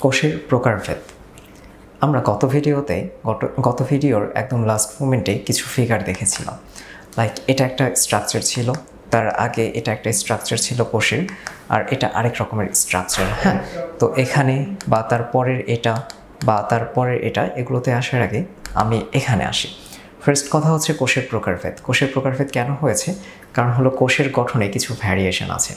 কোষের প্রকারভেদ। আমরা গত ভিডিওর একদম লাস্ট মোমেন্টে কিছু ফিগার দেখেছিলাম। লাইক এটা একটা স্ট্রাকচার ছিল, তার আগে এটা একটা স্ট্রাকচার ছিল কোষের, আর এটা আরেক রকমের স্ট্রাকচার। হ্যাঁ, তো এখানে বা তারপরের এটা এগুলোতে আসার আগে আমি এখানে আসি। ফার্স্ট কথা হচ্ছে কোষের প্রকারভেদ। কোষের প্রকারভেদ কেন হয়েছে? কারণ হলো কোষের গঠনে কিছু ভ্যারিয়েশন আছে।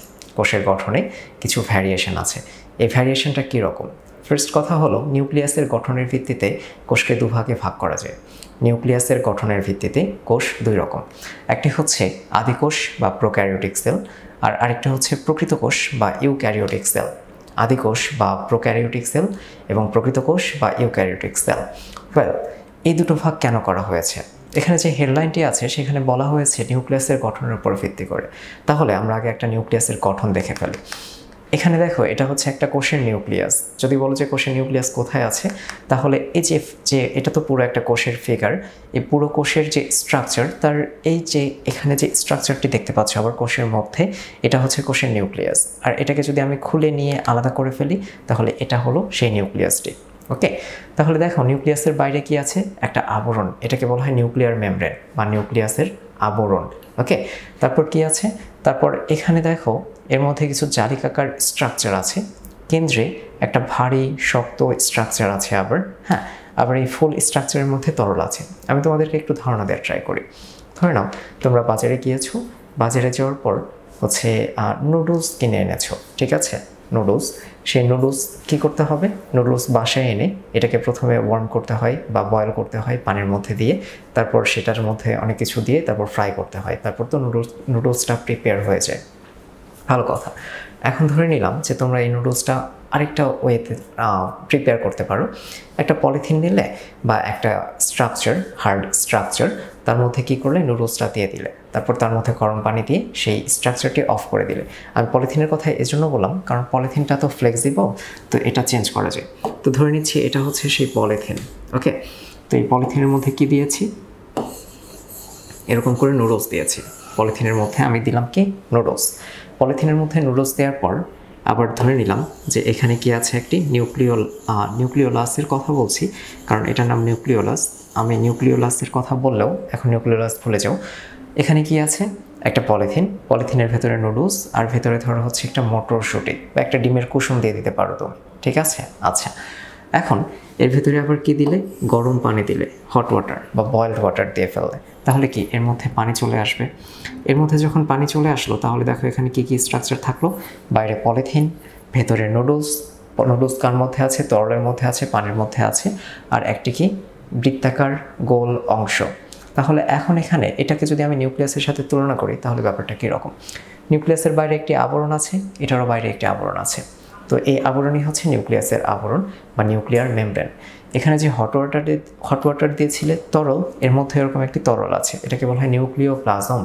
এই ভ্যারিয়েশনটা কীরকম? ফার্স্ট কথা হলো নিউক্লিয়াসের গঠনের ভিত্তিতে কোষকে দুভাগে ভাগ করা যায়। নিউক্লিয়াসের গঠনের ভিত্তিতে কোষ দুই রকম, একটি হচ্ছে আদিকোষ বা প্রোক্যারিওটিক সেল, আর আরেকটা হচ্ছে প্রকৃত কোষ বা ইউক্যারিওটিক সেল। আদিকোষ বা প্রোক্যারিওটিক সেল এবং প্রকৃত কোষ বা ইউক্যারিওটিক সেল। এই দুটো ভাগ কেন করা হয়েছে? এখানে যে হেডলাইনটি আছে সেখানে বলা হয়েছে নিউক্লিয়াসের গঠনের উপর ভিত্তি করে। তাহলে আমরা আগে একটা নিউক্লিয়াসের গঠন দেখে ফেলি। এখানে দেখো, এটা হচ্ছে একটা কোষের নিউক্লিয়াস। যদি বলো যে কোষের নিউক্লিয়াস কোথায় আছে, তাহলে এই যে এটা তো পুরো একটা কোষের ফিগার। এই পুরো কোষের যে স্ট্রাকচার, তার এই যে এখানে যে স্ট্রাকচারটি দেখতে পাচ্ছ আবার কোষের মধ্যে, এটা হচ্ছে কোষের নিউক্লিয়াস। আর এটাকে যদি আমি খুলে নিয়ে আলাদা করে ফেলি, তাহলে এটা হলো সেই নিউক্লিয়াসটি। ওকে, তাহলে দেখো নিউক্লিয়াসের বাইরে কি আছে? একটা আবরণ, এটাকে বলা হয় নিউক্লিয়ার মেমব্রেন বা নিউক্লিয়াসের আবরণ। ওকে, তারপর কি আছে? তারপর এখানে দেখো এর মধ্যে কিছু জালিকাকার স্ট্রাকচার আছে, কেন্দ্রে একটা ভারী শক্ত স্ট্রাকচার আছে আবার এই ফুল স্ট্রাকচারের মধ্যে তরল আছে। আমি তোমাদেরকে একটু ধারণা দেওয়ার ট্রাই করি। ধরে নাও তোমরা বাজারে গিয়েছো, বাজারে যাওয়ার পর হচ্ছে নুডলস কিনে এনেছো, ঠিক আছে? নুডলস, সেই নুডলস কী করতে হবে? নুডলস বাসায় এনে এটাকে প্রথমে ওয়ার্ম করতে হয় বা বয়েল করতে হয় পানির মধ্যে দিয়ে, তারপর সেটার মধ্যে অনেক কিছু দিয়ে তারপর ফ্রাই করতে হয়, তারপর তো নুডলসটা প্রিপেয়ার হয়ে যায়। ভালো কথা। এখন ধরে নিলাম যে তোমরা এই নুডলসটা আরেকটা ওয়েতে প্রিপেয়ার করতে পারো। একটা পলিথিন নিলে বা একটা স্ট্রাকচার, হার্ড স্ট্রাকচার, তার মধ্যে কী করলে নুডলসটা দিয়ে দিলে, তারপর তার মধ্যে গরম পানি দিয়ে সেই স্ট্রাকচারটি অফ করে দিলে। আমি পলিথিনের কথা এজন্য বললাম কারণ পলিথিনটা তো ফ্লেক্সিবল, তো এটা চেঞ্জ করা যায়। তো ধরে নিচ্ছি এটা হচ্ছে সেই পলিথিন। ওকে, তো এই পলিথিনের মধ্যে কি দিয়েছি? এরকম করে নুডলস দিয়েছি। পলিথিনের মধ্যে আমি দিলাম কি? নুডলস। পলিথিনের মধ্যে নুডলস দেওয়ার পর আবার ধরে নিলাম যে এখানে কি আছে? একটি নিউক্লিওলাসের কথা বলছি কারণ এটার নাম নিউক্লিওলাস। আমি নিউক্লিওলাসের কথা বললেও এখন নিউক্লিওলাস ভুলে যাও। এখানে কি আছে? একটা পলিথিনের ভেতরে নুডলস, আর ভেতরে ধরো হচ্ছে একটা মটরশুঁটি বা একটা ডিমের কুসুম দিয়ে দিতে পারো তুমি, ঠিক আছে? আচ্ছা, এখন এর ভেতরে আবার কি দিলে? গরম পানি দিলে, হট ওয়াটার বা বয়েলড ওয়াটার দিয়ে ফেললে, তাহলে কি এর মধ্যে পানি চলে আসবে? এর মধ্যে যখন পানি চলে আসলো, তাহলে দেখো এখানে কি কি স্ট্রাকচার থাকলো? বাইরে পলিথিন, ভেতরে নুডলস কার মধ্যে আছে? তরলের মধ্যে আছে, পানির মধ্যে আছে, আর একটি কি বৃত্তাকার গোল অংশ। তাহলে এখন এখানে এটাকে যদি আমি নিউক্লিয়াসের সাথে তুলনা করি, তাহলে ব্যাপারটা কীরকম? নিউক্লিয়াসের বাইরে একটি আবরণ আছে, এটারও বাইরে একটি আবরণ আছে। তো এই আবরণই হচ্ছে নিউক্লিয়াসের আবরণ বা নিউক্লিয়ার মেমব্রেন। এখানে যে হট ওয়াটার দিয়েছিলে তরল, এর মধ্যে এরকম একটি তরল আছে, এটাকে বলা হয় নিউক্লিওপ্লাজম।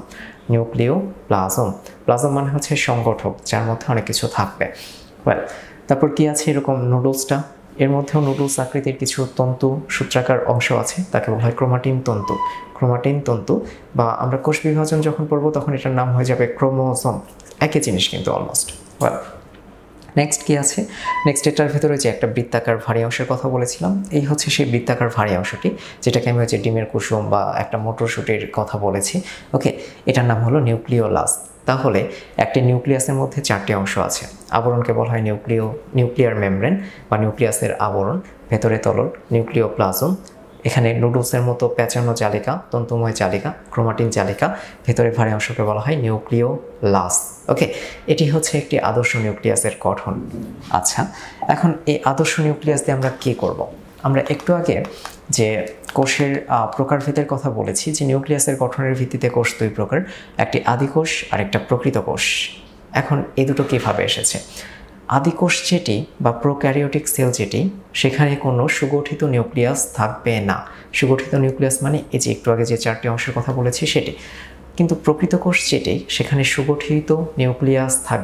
প্লাজম মানে হচ্ছে সংগঠক, যার মধ্যে অনেক কিছু থাকবে। তারপর কি আছে? এরকম নুডলসটা, এর মধ্যেও নুডলস আকৃতির কিছু তন্তু, সূত্রাকার অংশ আছে, তাকে বলা হয় ক্রোমাটিন তন্তু। বা আমরা কোষ বিভাজন যখন পড়বো তখন এটার নাম হয়ে যাবে ক্রোমোসোম। একই জিনিস কিন্তু অলমোস্ট। নেক্সট কি আছে? নেক্সট এটার ভেতরে যে একটা বৃত্তাকার ভারী অংশের কথা বলেছিলাম, এই হচ্ছে সেই বৃত্তাকার ভারী অংশটি, যেটাকে আমি হচ্ছে ডিমের কুসুম বা একটা মটরশুঁটির কথা বলেছি। ওকে, এটার নাম হলো নিউক্লিওলাস। তাহলে একটি নিউক্লিয়াসের মধ্যে চারটি অংশ আছে। আবরণকে বলা হয় নিউক্লিয়ার মেমব্রেন বা নিউক্লিয়াসের আবরণ, ভেতরে তরল নিউক্লিওপ্লাজম, এখানে নুডলসের মতো প্যাঁচানো জালিকা, তন্তুময় জালিকা, ক্রোমাটিন জালিকা, ভেতরে ভারী অংশকে বলা হয় নিউক্লিওলাস। ওকে, এটি হচ্ছে একটি আদর্শ নিউক্লিয়াসের গঠন। আচ্ছা, এখন এই আদর্শ নিউক্লিয়াস দিয়ে আমরা কী করব? আমরা একটু আগে যে কোষের প্রকারভেদের কথা বলেছি, যে নিউক্লিয়াসের গঠনের ভিত্তিতে কোষ দুই প্রকার, একটি আদিকোষ আর একটা প্রকৃত কোষ। এখন এই দুটো কীভাবে এসেছে? আদিকোষ যেটি বা প্রোক্যারিওটিক সেল যেটি, সেখানে কোনো সুগঠিত নিউক্লিয়াস থাকবে না। সুগঠিত নিউক্লিয়াস মানে এই যে একটু আগে যে চারটি অংশের কথা বলেছি সেটি। কিন্তু প্রকৃত কোষ যেটি, সেখানে সুগঠিত নিউক্লিয়াস থাকবে।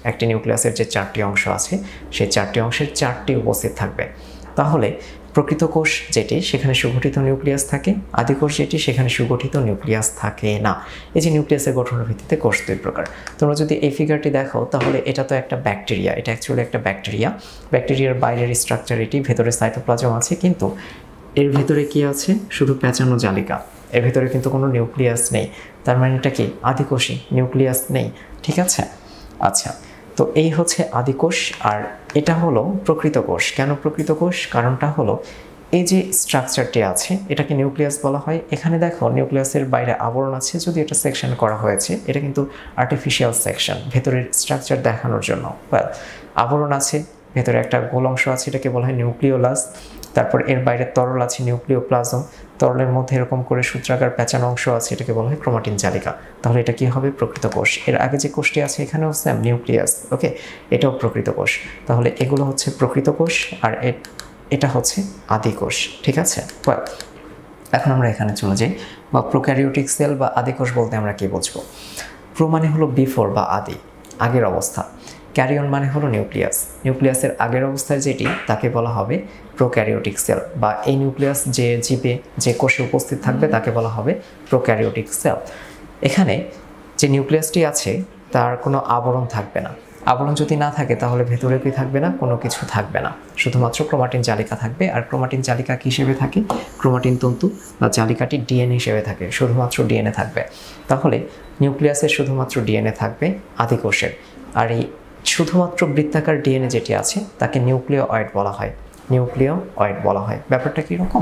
একটি নিউক্লিয়াসের যে 4টি অংশ আছে সেই 4টি অংশের 4টি উপস্থিত থাকবে। তাহলে প্রকৃত কোষ যেটি সেখানে সুগঠিত নিউক্লিয়াস থাকে, আদি কোষ যেটি সেখানে সুগঠিত নিউক্লিয়াস থাকে না। এই যে নিউক্লিয়াসের গঠনের ভিত্তিতে কোষ দুই প্রকার। তোমরা যদি এই ফিগারটি দেখো তাহলে এটা তো একটা ব্যাকটেরিয়া, এটা অ্যাকচুয়ালি একটা ব্যাকটেরিয়া। ব্যাকটেরিয়ার বাইরের স্ট্রাকচার এটি, ভেতরে সাইটোপ্লাজম আছে, কিন্তু এর ভেতরে কি আছে? শুধু পেঁচানো জালিকা। এর ভেতরে কিন্তু কোনো নিউক্লিয়াস নেই। তার মানে এটা কি আদিকোষী, নিউক্লিয়াস নেই। ঠিক আছে? আচ্ছা, তো এই হচ্ছে আদিকোষ আর এটা হলো প্রকৃত কোষ। কেন প্রকৃত কোষ? কারণটা হলো এই যে স্ট্রাকচারটি আছে এটাকে নিউক্লিয়াস বলা হয়। এখানে দেখো নিউক্লিয়াসের বাইরে আবরণ আছে, যদি এটা সেকশন করা হয়েছে, এটা কিন্তু আর্টিফিশিয়াল সেকশন, ভেতরের স্ট্রাকচার দেখানোর জন্য। আবরণ আছে, ভেতরে একটা গোল অংশ আছে, এটাকে বলা হয় নিউক্লিওলাস। তারপর এর বাইরে তরল আছে নিউক্লিওপ্লাজম, তরলের মধ্যে এরকম করে সূত্রাকার পেঁচানো অংশ আছে, এটাকে বলা হয় ক্রোমাটিন জালিকা। তাহলে এটা কি হবে? প্রকৃত কোষ। এর আগে যে কোষটি আছে এখানেও সেম নিউক্লিয়াস, ওকে, এটাও প্রকৃত কোষ। তাহলে এগুলো হচ্ছে প্রকৃত কোষ আর এটা হচ্ছে আদি কোষ। ঠিক আছে? এখন আমরা এখানে চলে যাই, বা প্রোক্যারিওটিক সেল বা আদি কোষ বলতে আমরা কি বুঝবো? প্রো মানে হলো বিফোর বা আদি, আগের অবস্থা। ক্যারিয়ন মানে হলো নিউক্লিয়াস, নিউক্লিয়াসের আগের অবস্থায় যেটি তাকে বলা হবে প্রোক্যারিওটিক সেল, বা এই নিউক্লিয়াস যে জীবে যে কোষে উপস্থিত থাকবে তাকে বলা হবে প্রোক্যারিওটিক সেল। এখানে যে নিউক্লিয়াসটি আছে তার কোনো আবরণ থাকবে না। আবরণ যদি না থাকে তাহলে ভেতরে কি থাকবে না? কোনো কিছু থাকবে না, শুধুমাত্র ক্রোমাটিন জালিকা থাকবে। আর ক্রোমাটিন জালিকা কী হিসেবে থাকে? ক্রোমাটিন তন্তু বা জালিকাটি ডিএনএ হিসেবে থাকে, শুধুমাত্র ডিএনএ থাকবে। তাহলে নিউক্লিয়াসের শুধুমাত্র ডিএনএ থাকবে আদি কোষের। আর এই শুধুমাত্র বৃত্তাকার ডিএনএ যেটি আছে তাকে নিউক্লিওয়েড বলা হয়, নিউক্লিওয়েড বলা হয়। ব্যাপারটা কীরকম?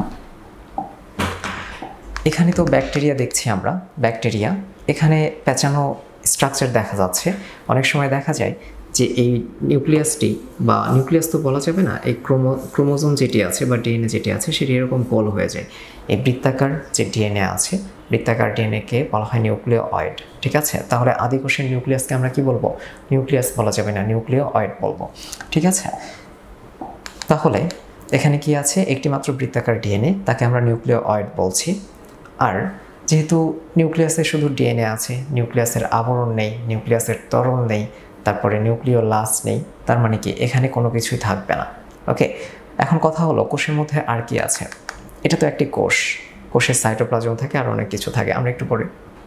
এখানে তো ব্যাকটেরিয়া দেখছি আমরা, ব্যাকটেরিয়া, এখানে পেঁচানো স্ট্রাকচার দেখা যাচ্ছে। অনেক সময় দেখা যায় যে এই নিউক্লিয়াসটি, বা নিউক্লিয়াস তো বলা যাবে না, এই ক্রোমোজোম যেটি আছে বা ডিএনএ যেটি আছে সেটি এরকম গোল হয়ে যায়। এই বৃত্তাকার যে ডিএনএ আছে, বৃত্তাকার ডিএনএকে বলা হয় নিউক্লিওয়েড। ঠিক আছে? তাহলে আদি কোষের নিউক্লিয়াসকে আমরা কি বলবো? নিউক্লিয়াস বলা যাবে না, নিউক্লিওয়েড বলবো। ঠিক আছে? তাহলে এখানে কি আছে? একটি মাত্র বৃত্তাকার ডিএনএ, তাকে আমরা নিউক্লিওয়েড বলছি। আর যেহেতু নিউক্লিয়াসে শুধু ডিএনএ আছে, নিউক্লিয়াসের আবরণ নেই, নিউক্লিয়াসের তরল নেই, তারপরে নিউক্লিওলাস নেই, তার মানে কি এখানে কোনো কিছুই থাকবে না। ওকে, এখন কথা হলো কোষের মধ্যে আর কি আছে? এটা তো একটি কোষ, কোষের সাইটোপ্লাজম থাকে আর অনেক কিছু থাকে। আমরা একটু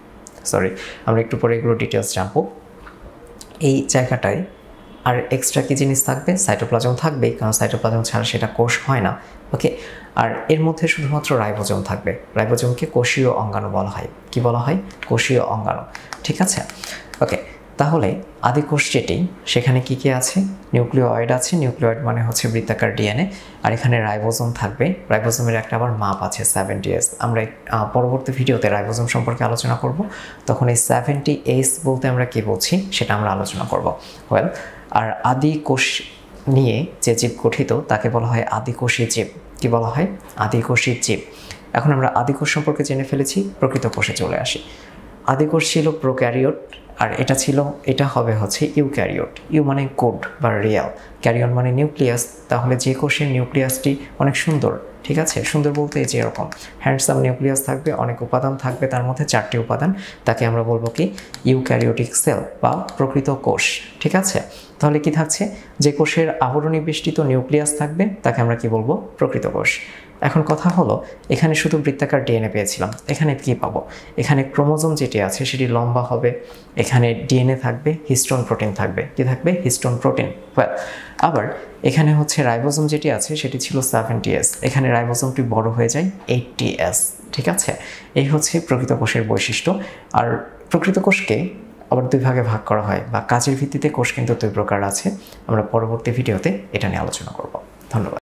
পরে এগুলো ডিটেলস জানবো। এই জায়গাটায় আর এক্সট্রা কি জিনিস থাকবে? সাইটোপ্লাজম থাকবেই, কারণ সাইটোপ্লাজম ছাড়া সেটা কোষ হয় না। ওকে, আর এর মধ্যে শুধুমাত্র রাইবোজোম থাকবে। রাইবোজোমকে কোষীয় অঙ্গাণু বলা হয়। কি বলা হয়? কোষীয় অঙ্গাণু। ঠিক আছে? ওকে, তাহলে আদি কোষ যেটি, সেখানে কি কি আছে? নিউক্লিওয়েড আছে, নিউক্লিওয়েড মানে হচ্ছে বৃত্তাকার ডিএনএ। আর এখানে রাইবোজোম থাকবে, রাইবোজোমের একটা আবার মাপ আছে 70S। আমরা পরবর্তী ভিডিওতে রাইবোজোম সম্পর্কে আলোচনা করব, তখন এই 70S বলতে আমরা কি বলছি সেটা আমরা আলোচনা করব। আর আদি কোষ নিয়ে যে জীব গঠিত তাকে বলা হয় আদিকোষী জীব। কি বলা হয়? আদিকোষী জীব। এখন আমরা আদিকোষ সম্পর্কে জেনে ফেলেছি, প্রকৃত কোষে চলে আসি। আদিকোষ ছিল প্রোক্যারিওট, আর এটা হবে হচ্ছে ইউক্যারিওট। ইউ মানে কোড বা রিয়াল, ক্যারিয়ন মানে নিউক্লিয়াস। তাহলে যে কোষের নিউক্লিয়াসটি অনেক সুন্দর, ঠিক আছে, সুন্দর বলতে যে এরকম হ্যান্ডসাম নিউক্লিয়াস থাকবে, অনেক উপাদান থাকবে, তার মধ্যে 4টি উপাদান, তাকে আমরা বলবো কি? ইউক্যারিওটিক সেল বা প্রকৃত কোষ। ঠিক আছে? তাহলে কি থাকছে? যে কোষের আবরণী বেষ্টিত নিউক্লিয়াস থাকবে তাকে আমরা কি বলবো? প্রকৃত কোষ। এখন কথা হলো, এখানে শুধু বৃত্তাকার ডিএনএ পেয়েছিলাম, এখানে কি পাবো? এখানে ক্রোমোজোম যেটি আছে সেটি লম্বা হবে, এখানে ডিএনএ থাকবে, হিস্টোন প্রোটিন থাকবে। কি থাকবে? Histone protein. আবার এখানে হচ্ছে রাইবোজোম যেটি আছে সেটি ছিল 70S, এখানে রাইবোজোমটি বড় হয়ে যায় 80S। ঠিক আছে? এই হচ্ছে প্রকৃত কোষের বৈশিষ্ট্য। আর প্রকৃত কোষকে আবার 2 ভাগে ভাগ করা হয়, বা কাজের ভিত্তিতে কোষ কিন্তু 2 প্রকার আছে। আমরা পরবর্তী ভিডিওতে এটা নিয়ে আলোচনা করব। ধন্যবাদ।